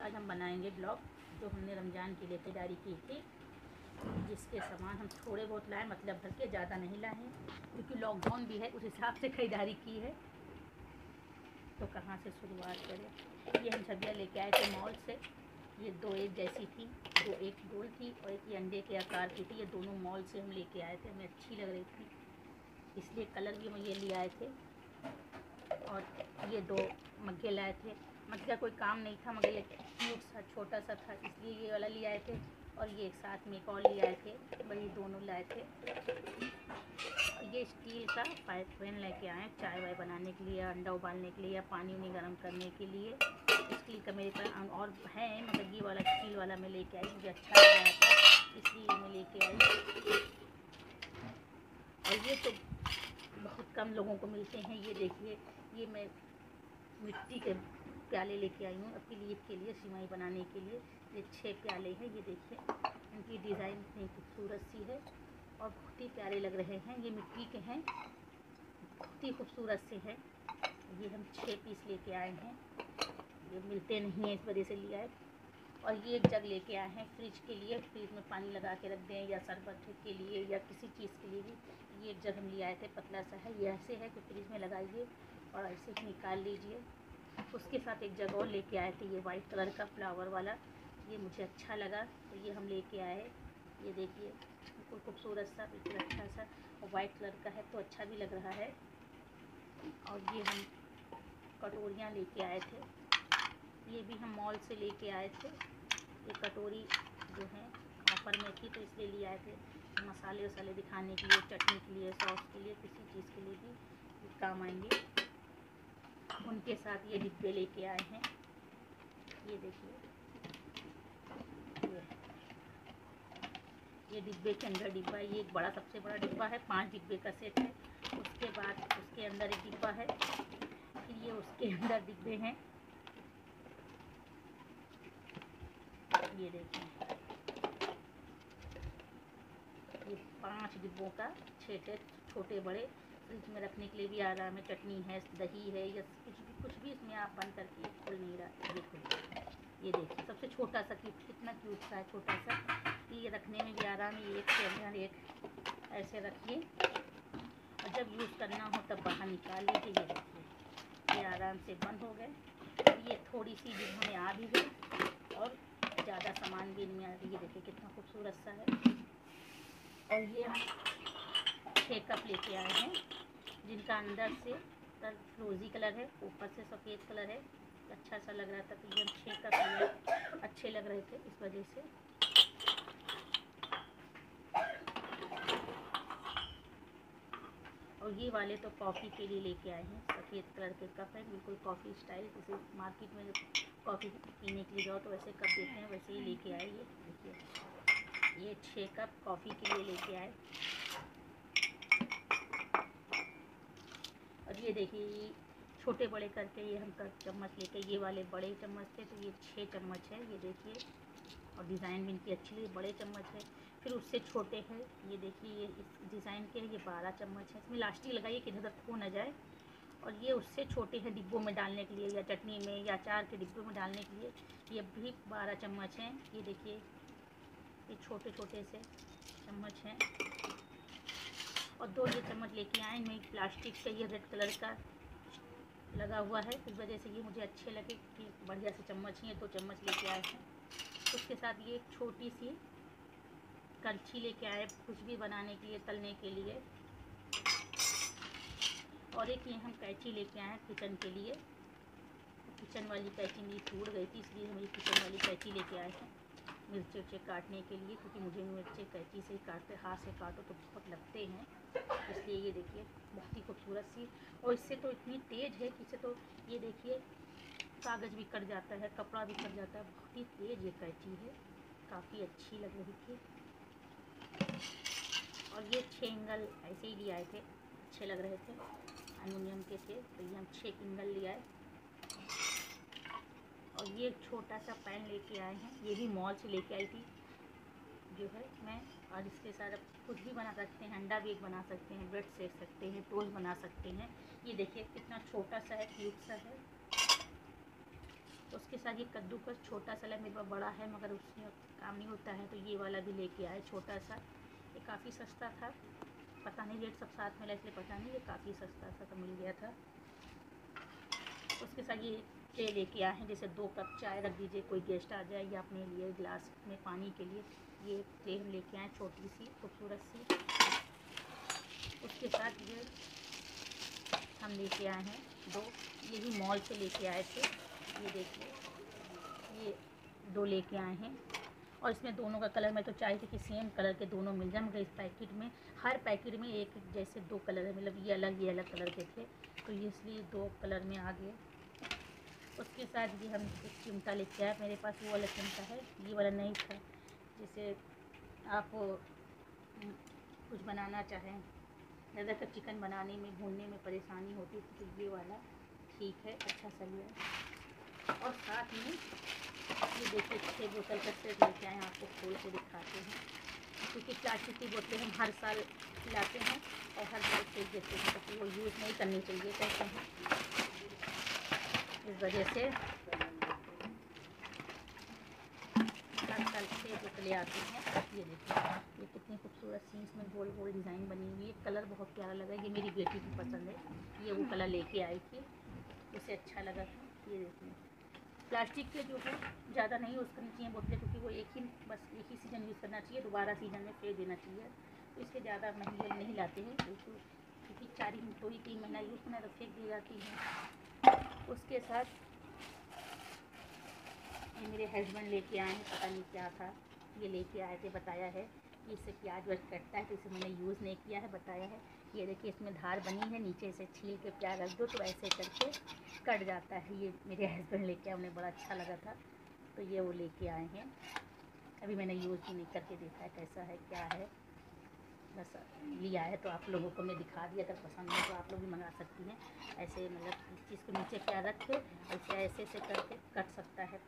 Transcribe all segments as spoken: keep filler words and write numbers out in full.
आज हम बनाएंगे ब्लॉग जो हमने रमज़ान के लिए तैयारी की थी, जिसके सामान हम थोड़े बहुत लाए, मतलब भर के, ज़्यादा नहीं लाए हैं क्योंकि लॉकडाउन भी है, उस हिसाब से खरीदारी की है। तो कहाँ से शुरुआत करें। ये हम सब्जियाँ लेके आए थे मॉल से। ये दो एक जैसी थी, दो एक गोल थी और एक ये अंडे के आकार की थी। ये दोनों मॉल से हम लेके आए थे, हमें अच्छी लग रही थी इसलिए कलर भी हम ये ले आए थे। और ये दो मग्गे लाए थे। मग्गे का कोई काम नहीं था मगर ये क्यूट सा छोटा सा था इसलिए ये वाला ले आए थे। और ये एक साथ में एक और ले आए थे, वही दोनों लाए थे। ये स्टील का फ्राई पैन लेके आए चाय वाय बनाने के लिए, अंडा उबालने के लिए या पानी उनी गर्म करने के लिए। स्टील का मेरे पास और है मगर ये वाला स्टील वाला मैं लेके आई, मुझे अच्छा लग रहा था इसलिए मैं लेके आई। और ये तो बहुत कम लोगों को मिलते हैं। ये देखिए, ये मैं मिट्टी के प्याले लेके आई हूँ अपनी ईद के लिए, सिवाई बनाने के लिए। ये छः प्याले हैं। ये देखिए इनकी डिज़ाइन इतनी खूबसूरत सी है और बहुत ही प्यारे लग रहे हैं। ये मिट्टी के हैं, बहुत ही खूबसूरत से हैं। ये हम छः पीस लेके आए हैं, ये मिलते नहीं हैं इस वजह से लिया है। और ये एक जग लेके आए हैं फ्रिज के लिए, फ्रिज में पानी लगा के रख दें या शरबत के लिए या किसी चीज़ के लिए भी। ये एक जग हम ले आए थे, पतला सा है। ये ऐसे है कि फ्रिज में लगाइए और ऐसे ही निकाल लीजिए। उसके साथ एक जग और लेके आए थे, ये वाइट कलर का फ्लावर वाला। ये मुझे अच्छा लगा तो ये हम लेके आए। ये देखिए बिल्कुल खूबसूरत सा, बिल्कुल अच्छा सा, और वाइट कलर का है तो अच्छा भी लग रहा है। और ये हम कटोरियाँ लेके आए थे, ये भी हम मॉल से लेके आए थे। ये कटोरी जो है ऑफर में थी तो इसलिए ले आए थे, मसाले वसाले दिखाने के लिए, चटनी के लिए, सॉस के लिए, किसी चीज़ के लिए भी काम आएंगे। उनके साथ ये डिब्बे लेके आए हैं। ये देखिए, ये ये डिब्बे के अंदर डिब्बा, ये एक बड़ा सबसे बड़ा डिब्बा है, पांच डिब्बे का सेट है। उसके बाद उसके अंदर एक डिब्बा है, फिर ये उसके अंदर डिब्बे हैं। ये देखिए, ये पांच डिब्बों का सेट है, छोटे बड़े। फ्रिज में रखने के लिए भी आराम है। चटनी है, दही है या कुछ भी कुछ भी इसमें आप बंद करके खोल नहीं रहा। देखो ये देखिए सबसे छोटा सा क्यूट, कितना क्यूट सा है, छोटा सा। ये रखने में भी आराम है, एक के अंदर एक ऐसे रखिए और जब यूज़ करना हो तब बाहर निकाल लीजिए। ये देखिए ये आराम से बंद हो गए। ये थोड़ी सी जिन्होंने आ भी गई और ज़्यादा सामान भी नहीं आ रही। ये देखिए कितना खूबसूरत सा है। और ये हम छः कप लेके आए हैं जिनका अंदर से फिरोजी कलर है, ऊपर से सफ़ेद कलर है। अच्छा सा लग रहा था तो ये हम छः कप लिए, अच्छे लग रहे थे इस वजह से। और ये वाले तो कॉफ़ी के लिए लेके आए हैं, सफ़ेद कलर के कप है, बिल्कुल कॉफ़ी स्टाइल, जैसे मार्केट में कॉफ़ी पीने के लिए जाओ तो वैसे कप देते हैं, वैसे ही लेके आए। ये देखिए ये छः कप कॉफ़ी के लिए लेके आए। और ये देखिए छोटे बड़े करके ये हम कप चम्मच लेके, ये वाले बड़े चम्मच थे तो ये छः चम्मच है। ये देखिए, और डिज़ाइन भी इनकी अच्छी लगी, बड़े चम्मच है। फिर उससे छोटे हैं, ये देखिए ये इस डिज़ाइन के, ये बारह चम्मच है। इसमें लास्टिक लगाइए कि इधर खो न जाए। और ये उससे छोटे हैं डिब्बों में डालने के लिए या चटनी में या अचार के डिब्बों में डालने के लिए, ये भी बारह चम्मच हैं। ये देखिए ये छोटे छोटे से चम्मच हैं। और दो ये चम्मच लेके आए, इनमें प्लास्टिक का ये रेड कलर का लगा हुआ है, इस वजह से ये मुझे अच्छे लगे कि बढ़िया से चम्मच ही है। दो चम्मच लेके आए हैं। उसके साथ ये एक छोटी सी कलछी लेके आए, कुछ भी बनाने के लिए, तलने के लिए। और एक ये हम कैंची लेके आए किचन के लिए, किचन वाली कैंची मेरी टूट गई थी इसलिए हम ये किचन वाली कैंची लेके आए हैं मिर्चे उर्चे काटने के लिए, क्योंकि मुझे मिर्चे कैंची से ही काटते, हाथ से काटो तो बहुत लगते हैं, इसलिए ये देखिए बहुत ही खूबसूरत सी। और इससे तो इतनी तेज़ है कि इससे तो ये देखिए कागज़ भी कट जाता है, कपड़ा भी कट जाता है, बहुत ही तेज़ ये कैंची है, काफ़ी अच्छी लग रही थी। और ये छः एंगल ऐसे ही ले आए थे, अच्छे लग रहे थे, एल्युमिनियम के थे तो ये हम छः एंगल ले आए। और ये एक छोटा सा पैन लेके आए हैं, ये भी मॉल से लेके आई थी जो है मैं। और इसके साथ आप कुछ भी बना सकते हैं, अंडा भी एक बना सकते हैं, ब्रेड सेक सकते हैं, टोस्ट बना सकते हैं। ये देखिए कितना छोटा सा है, क्यूट सा है। उसके साथ ये कद्दूकस छोटा सा मेरे पास बड़ा है मगर उसमें काम नहीं होता है, तो ये वाला भी लेके आए छोटा सा। ये काफ़ी सस्ता था, पता नहीं रेट सब साथ में इसलिए पता नहीं, ये काफ़ी सस्ता सा तो मिल गया था। उसके साथ ये ट्रे लेके आए हैं, जैसे दो कप चाय रख दीजिए, कोई गेस्ट आ जाए या अपने लिए गिलास में पानी के लिए, ये ट्रे हम लेके आए छोटी सी खूबसूरत सी। उसके साथ ये हम लेके आए हैं दो, ये भी मॉल से लेके आए थे, ये देखिए ये दो लेके आए हैं। और इसमें दोनों का कलर मैं तो चाहती थी कि सेम कलर के दोनों मिल जाए, मगर इस पैकेट में हर पैकेट में एक जैसे दो कलर है, मतलब ये अलग ये अलग कलर के थे, तो ये इसलिए दो कलर में आ गए। उसके साथ ये हम एक चिमटा लेके आए, मेरे पास वो वाला चिमटा है, ये वाला नहीं था। जैसे आप कुछ बनाना चाहें, ज़्यादातर चिकन बनाने में भूनने में परेशानी होती थी, तो ये वाला ठीक है, अच्छा सही है। और साथ में ये देखिए छः बोतल का सेट लेके आए, आपको खोल के दिखाते हैं, क्योंकि प्लास्टिक की बोतलें हम हर साल लाते हैं और हर साल फेंक देते हैं, तो वो यूज़ नहीं करनी चाहिए कहते हैं। इस वजह से हर साल छः बोतलें आती हैं। ये देखिए ये कितनी खूबसूरत सी इसमें गोल गोल डिज़ाइन बनी हुई है, कलर बहुत प्यारा लगा, ये मेरी बेटी को पसंद है, ये वो कलर लेके आई थी, उसे अच्छा लगा था। ये देखिए प्लास्टिक के जो है ज़्यादा नहीं यूज़ करनी चाहिए बोतलें, क्योंकि वो एक ही बस एक ही सीज़न यूज़ करना चाहिए, दोबारा सीज़न में फेंक देना चाहिए, तो इसके ज़्यादा महंगे नहीं लाते हैं, क्योंकि चार ही दो ही तीन महीना यूज़ करना तो फेंक दी जाती है। उसके साथ ये मेरे हस्बैंड लेके आए हैं, पता नहीं क्या था, ये लेके आए थे, बताया है कि इससे प्याज व्याज कटता है, तो इसे मैंने यूज़ नहीं किया है, बताया है। ये देखिए इसमें धार बनी है, नीचे से छील के प्याज रख दो तो ऐसे करके कट जाता है। ये मेरे हस्बैंड लेके आए, उन्हें बड़ा अच्छा लगा था, तो ये वो लेके आए हैं। अभी मैंने यूज़ भी नहीं करके देखा है कैसा है क्या है, बस लिया है तो आप लोगों को मैं दिखा दिया, अगर पसंद है तो आप लोग भी मंगा सकती हैं। ऐसे मतलब इस चीज़ को नीचे प्याज रख के ऐसे ऐसे ऐसे करके कट सकता है।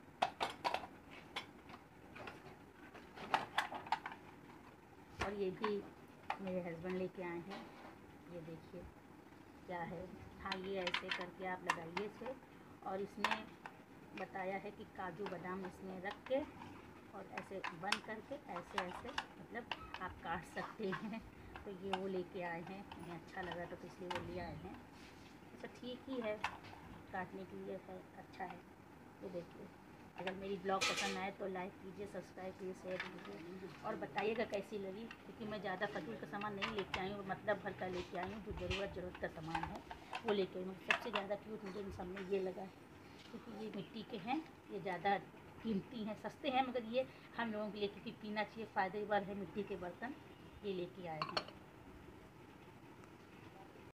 और ये भी मेरे हस्बैंड लेके आए हैं, ये देखिए क्या है। हाँ ये ऐसे करके आप लगाइए इसे, और इसमें बताया है कि काजू बादाम इसमें रख के और ऐसे बंद करके ऐसे ऐसे मतलब आप काट सकते हैं। तो ये वो लेके आए हैं, उन्हें अच्छा लगा तो इसलिए वो ले आए हैं। ऐसा ठीक ही है, काटने के लिए है, अच्छा है। ये देखिए अगर मेरी ब्लॉग पसंद आए तो लाइक कीजिए, सब्सक्राइब कीजिए, शेयर कीजिए और बताइएगा कैसी लगी, क्योंकि मैं ज़्यादा फजूल का सामान नहीं लेके आई हूँ, मतलब भर का लेके आई हूँ, जो ज़रूरत ज़रूरत का सामान है वो लेके आई हूँ। सबसे ज़्यादा क्यूट मुझे इन सब में ये लगा है, क्योंकि ये मिट्टी के हैं, ये ज़्यादा कीमती हैं, सस्ते हैं, मगर ये हम लोगों के लिए क्योंकि पीना चाहिए, फ़ायदेमंद है मिट्टी के बर्तन, ये लेके आए हैं।